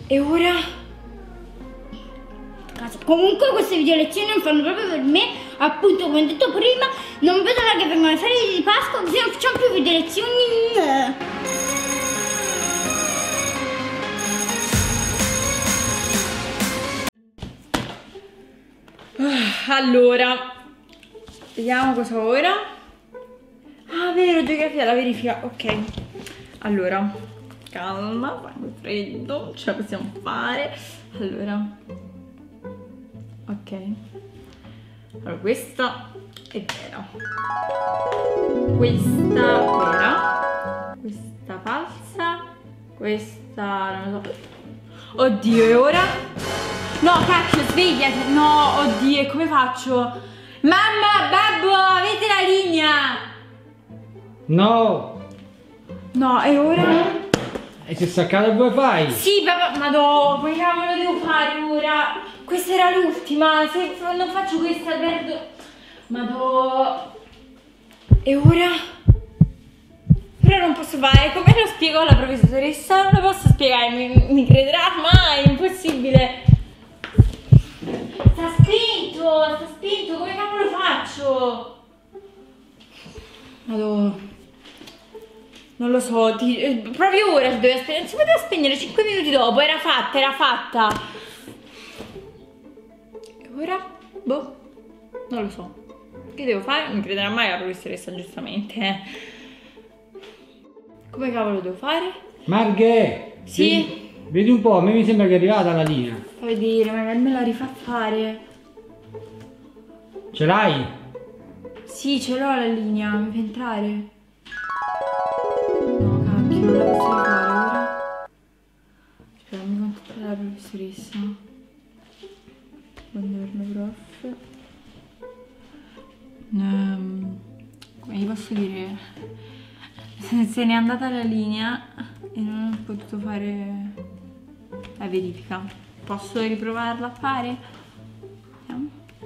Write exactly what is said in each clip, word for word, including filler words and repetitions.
E ora? Comunque queste video lezioni non fanno proprio per me, appunto come ho detto prima, non vedo l'ora che vengono le ferie di Pasqua, così non facciamo più video lezioni. Allora, vediamo cosa ho ora. Ah, vero, geografia, la verifica, ok. Allora, calma, fa freddo, ce la possiamo fare. Allora, ok. Allora, questa è vera. Questa vera. Questa falsa. Questa non lo so. Oddio, e ora? No, cacchio, svegliati. No, oddio, e come faccio? Mamma, babbo, avete la linea? No. No, e ora? E si è staccato il wifi? Sì, papà, ma dopo, che cavolo devo fare ora? Questa era l'ultima, se non faccio questa perdo. Ma do... E ora? Però non posso fare, come lo spiego alla professoressa? Non lo posso spiegare, mi, mi crederà mai, è impossibile. Sta spento, sta spento, come cavolo faccio? Madonna. Non lo so, ti, eh, proprio ora si doveva spegnere, si poteva spegnere cinque minuti dopo, era fatta, era fatta. E ora? Boh, non lo so. Che devo fare? Non mi crederà mai la professoressa, giustamente, eh. Come cavolo devo fare? Marghe! Sì? Vedi, vedi un po', a me mi sembra che è arrivata la linea. Fa vedere, magari me la rifà fare. Ce l'hai? Sì, ce l'ho la linea, mi fa entrare. No, cacchio, non la posso rifare ora. Aspetta, mi contattare la professoressa. Buongiorno prof. Um, come gli posso dire? Se n'è andata la linea e non ho potuto fare la verifica. Posso riprovarla a fare? Vediamo.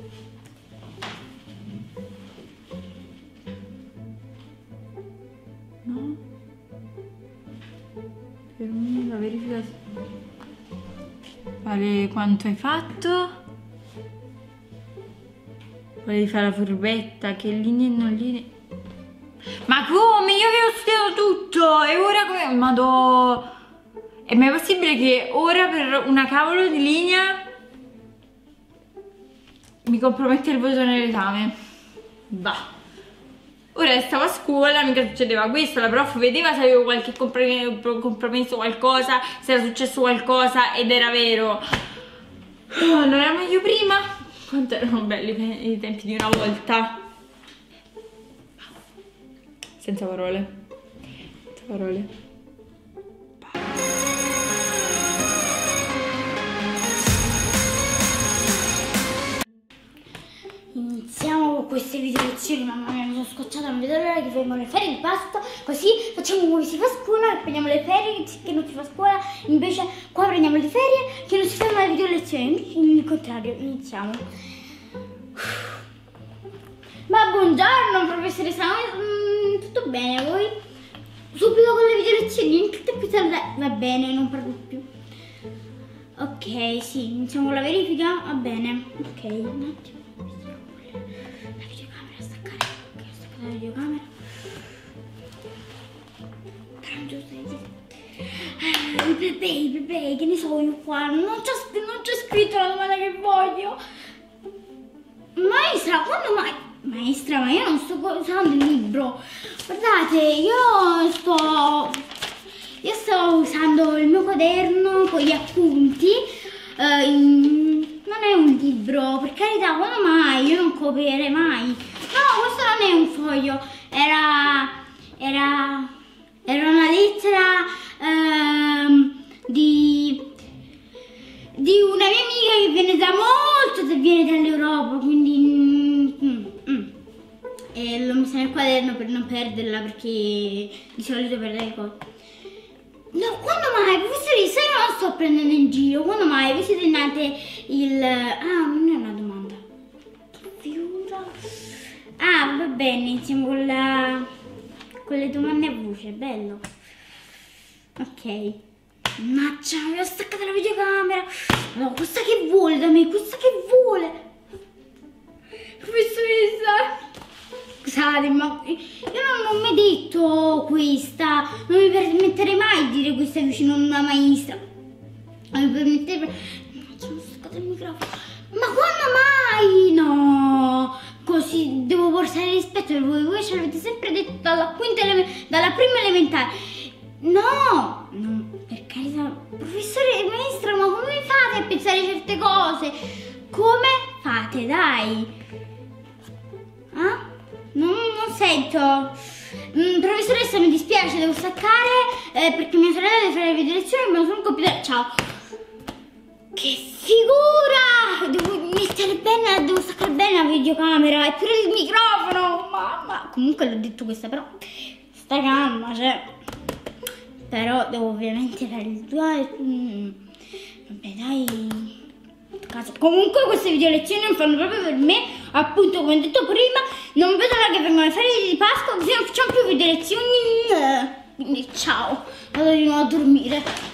No? Per me la verifica... Vale, quanto hai fatto? Volevi fare la furbetta, che linee e non linee... Ma come? Io avevo studiato tutto! E ora come... Madò... È mai possibile che ora per una cavolo di linea mi compromette il voto nell'esame? Bah. Ora stavo a scuola, mica succedeva questo, la prof vedeva se avevo qualche compromesso, qualcosa, se era successo qualcosa ed era vero. Oh, non era meglio prima? Quanto erano belli i tempi di una volta. Senza parole. Senza parole. Iniziamo con queste video lezioni, mamma mia, mi sono scocciata, non vedo l'ora che vengono le ferie di Pasqua, così facciamo come si fa a scuola e prendiamo le ferie che non si fa a scuola, invece qua prendiamo le ferie che non si fanno le video lezioni, il contrario, iniziamo. Ma buongiorno professoressa, mm, tutto bene voi? Subito con le video lezioni, tutte più tardi, va bene, non parlo più. Ok, sì, iniziamo con la verifica, va bene, ok, un attimo. La videocamera sta caricando, ok, sta caricando la videocamera. Però non giusto, ah, i plebei, i plebei, che ne so io qua, non c'è scritto la domanda che voglio. Maestra, quando mai? Maestra, ma io non sto usando il libro. Guardate, io sto... Io sto usando il mio quaderno con gli appunti. Uh, in... Non è un libro, per carità, quando mai? Io non copierei mai. No, questo non è un foglio. Era... Era... Era una lettera um, di... Di una mia amica che viene da molto, che viene dall'Europa, quindi... Mm, mm. E l'ho messa nel quaderno per non perderla, perché di solito perdo le cose. No, quando mai? Professoressa, io non sto prendendo in giro. Quando mai? Voi siete nate il... Ah, non è una domanda. Che figura. Ah, va bene, iniziamo con la... Con le domande a voce, bello. Ok. Mannaggia, mi ho staccato la videocamera. No, questa che vuole da me, questa che vuole. Professoressa, scusate, ma io non ho mai detto questa. Non mi permetterei mai di dire questa vicino a una maestra. Non mi permetterei. Mannaggia, mi ho staccato il microfono. Ma quando mai? No, così devo portare rispetto per voi. Voi ce l'avete sempre detto dalla quinta elementare, dalla prima elementare. No, no, per carità, professore maestra, ma come fate a pensare certe cose? Come fate, dai? Ah? Non, non sento. Mm, professoressa, mi dispiace, devo staccare eh, perché mia sorella deve fare le video lezioni, ma sono un computer. Ciao. Che figura! Devo mettere bene, devo staccare bene la videocamera e pure il microfono. Mamma. Comunque l'ho detto questa, però sta calma, cioè. Però devo ovviamente fare il duale. Mm. Vabbè, dai. Caso. Comunque queste video lezioni non fanno proprio per me. Appunto, come ho detto prima, non vedo l'ora che vengono le ferie di Pasqua, così non facciamo più video lezioni. Quindi ciao, vado di nuovo a dormire.